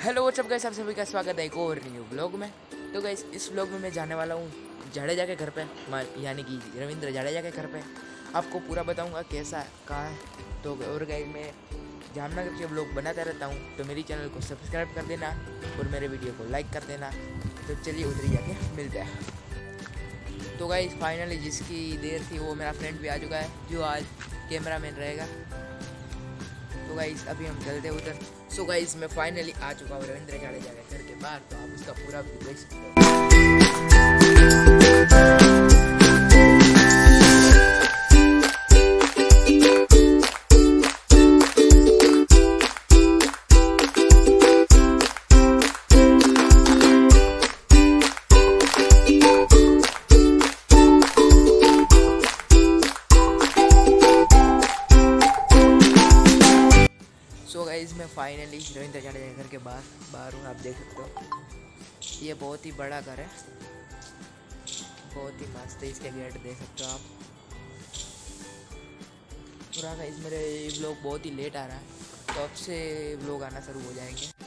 Hello what's up guys, आप सभी का स्वागत है एक और न्यू ब्लॉग में। तो गाइस इस ब्लॉग में मैं जाने वाला हूँ जाडेजा के घर पे, यानी कि रविंद्र जाडेजा के घर पे। आपको पूरा बताऊंगा कैसा कहाँ है। तो और गाइस मैं जामनगर के ब्लॉग बनाता रहता हूँ, तो मेरी चैनल को सब्सक्राइब कर देना और मेरे वीडियो को लाइक कर देना। तो चलिए उधर ही जाके मिलते हैं। तो गाइस फाइनली जिसकी देर थी वो मेरा फ्रेंड भी आ चुका है, जो आज कैमरा मैन रहेगा। तो गाइस अभी हम चलते हैं उधर। सो गाइस मैं फाइनली आ चुका हूँ रविंद्र जाडेजा के घर के बाहर, तो आप उसका पूरा व्यू देख सकते हो। सो गाइस मैं फाइनली रविंद्र जाडेजा घर के बाहर हूँ, आप देख सकते हो। ये बहुत ही बड़ा घर है, बहुत ही मस्त है। इसके गेट देख सकते हो आप पूरा। गाइस मेरे व्लॉग बहुत ही लेट आ रहा है, तो अब से व्लॉग आना शुरू हो जाएंगे।